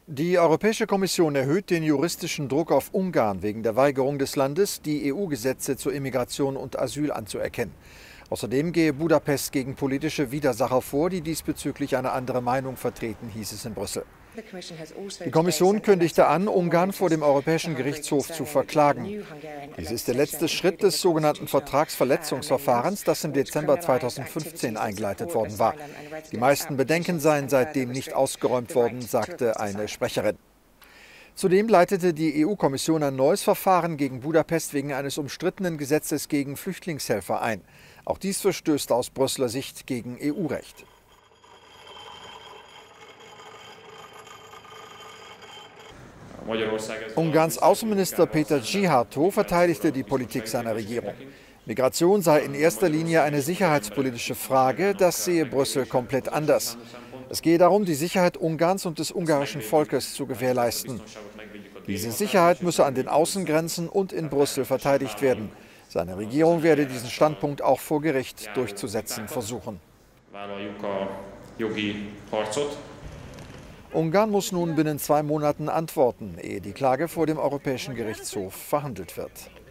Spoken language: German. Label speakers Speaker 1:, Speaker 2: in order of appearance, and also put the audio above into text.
Speaker 1: Die Europäische Kommission erhöht den juristischen Druck auf Ungarn wegen der Weigerung des Landes, die EU-Gesetze zur Immigration und Asyl anzuerkennen. Außerdem gehe Budapest gegen politische Widersacher vor, die diesbezüglich eine andere Meinung vertreten, hieß es in Brüssel. Die Kommission kündigte an, Ungarn vor dem Europäischen Gerichtshof zu verklagen. Dies ist der letzte Schritt des sogenannten Vertragsverletzungsverfahrens, das im Dezember 2015 eingeleitet worden war. Die meisten Bedenken seien seitdem nicht ausgeräumt worden, sagte eine Sprecherin. Zudem leitete die EU-Kommission ein neues Verfahren gegen Budapest wegen eines umstrittenen Gesetzes gegen Flüchtlingshelfer ein. Auch dies verstößt aus Brüsseler Sicht gegen EU-Recht. Ungarns Außenminister Péter Szijjártó verteidigte die Politik seiner Regierung. Migration sei in erster Linie eine sicherheitspolitische Frage, das sehe Brüssel komplett anders. Es gehe darum, die Sicherheit Ungarns und des ungarischen Volkes zu gewährleisten. Diese Sicherheit müsse an den Außengrenzen und in Brüssel verteidigt werden. Seine Regierung werde diesen Standpunkt auch vor Gericht durchzusetzen versuchen. Ungarn muss nun binnen 2 Monaten antworten, ehe die Klage vor dem Europäischen Gerichtshof verhandelt wird.